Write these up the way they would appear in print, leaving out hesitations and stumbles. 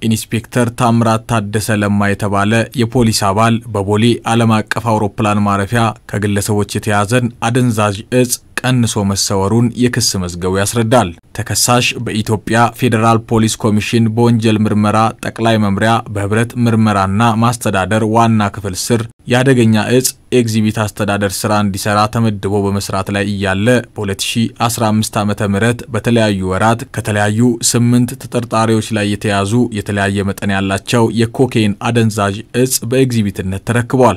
ኢንስፔክተር ታምራት ታደሰ ለማ የተባለ የፖሊስ አባል በቦሌ ዓለም አቀፍ አውሮፕላን ማረፊያ ከግለሰቦች የተያዘን አደንዛዥ እጽ ቀንሶ መሰወሩን የክስ መዝገቡ ያስረዳል። ተከሳሽ በኢትዮጵያ ፌደራል ፖሊስ ኮሚሽን በወንጀል ምርመራ ጠቅላይ መምሪያ በህብረት ምርመራና ማስተዳደር ዋና ክፍል ስር ያደገኛ እጽ ኤግዚቢት አስተዳደር ስራ እንዲሰራ ተመድቦ በመስራት ላይ እያለ በ2015 ዓመተ ምህረት በተለያዩ ወራት ከተለያዩ 8 ተጠርጣሪዎች ላይ የተያዙ የተለያየ መጠን ያላቸው የኮኬን አደንዛዥ እጽ በኤግዚቢትነት ተረክቧል።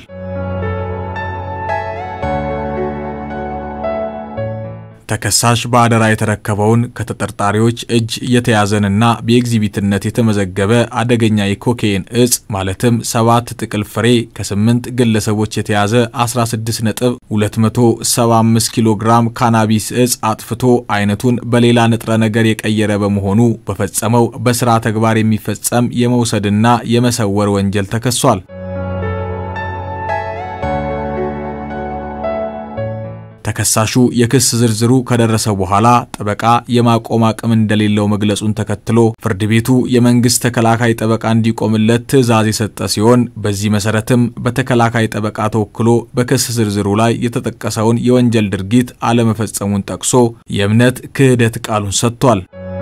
ተከሳሽ ባደራ የተረከበውን ከተጠርጣሪዎች እጅ የተያዘንና በኤግዚቢትነት የተመዘገበ አደገኛ የኮኬን እጽ ማለትም 7 ጥቅል ፍሬ ከ8 ግለሰቦች የተያዘ 16.275 ኪሎ ግራም ካናቢስ እጽ አጥፍቶ አይነቱን በሌላ ንጥረ ነገር የቀየረ በመሆኑ በፈጸመው በስራ ተግባር የሚፈጸም የመውሰድና የመሰወር ወንጀል ተከሷል። ተከሳሹ የክስ ዝርዝሩ ከደረሰ በኋላ ጠበቃ የማቆም አቅም እንደሌለው መግለጹን ተከትሎ ፍርድ ቤቱ የመንግስት ተከላካይ ጠበቃ እንዲቆምለት ትዕዛዝ የሰጠ ሲሆን በዚህ መሰረትም በተከላካይ ጠበቃ ተወክሎ በክስ ዝርዝሩ ላይ የተጠቀሰውን የወንጀል ድርጊት አለመፈጸሙን ጠቅሶ የእምነት ክህደት ቃሉን ሰጥቷል።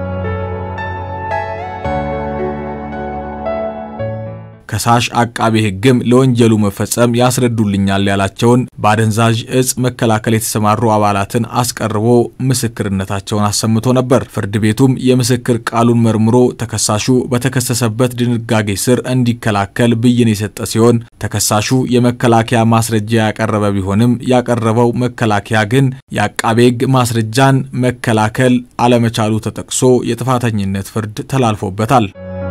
ከሳሽ አቃቤ ሕግም ለወንጀሉ መፈጸም ያስረዱልኛል ያላቸውን በአደንዛዥ እጽ መከላከል የተሰማሩ አባላትን አስቀርቦ ምስክርነታቸውን አሰምቶ ነበር። ፍርድ ቤቱም የምስክር ቃሉን መርምሮ ተከሳሹ በተከሰሰበት ድንጋጌ ስር እንዲከላከል ብይን የሰጠ ሲሆን ተከሳሹ የመከላከያ ማስረጃ ያቀረበ ቢሆንም ያቀረበው መከላከያ ግን የአቃቤ ሕግ ማስረጃን መከላከል አለመቻሉ ተጠቅሶ የጥፋተኝነት ፍርድ ተላልፎበታል።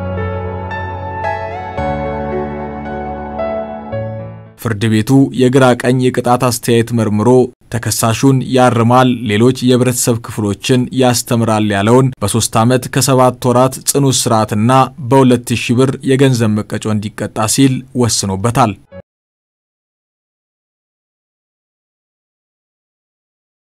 ፍርድ ቤቱ የግራ ቀኝ የቅጣት አስተያየት መርምሮ ተከሳሹን ያርማል፣ ሌሎች የህብረተሰብ ክፍሎችን ያስተምራል ያለውን በ3 ዓመት ከ7 ወራት ጽኑ እስራትና በ2000 ብር የገንዘብ መቀጮ እንዲቀጣ ሲል ወስኖበታል።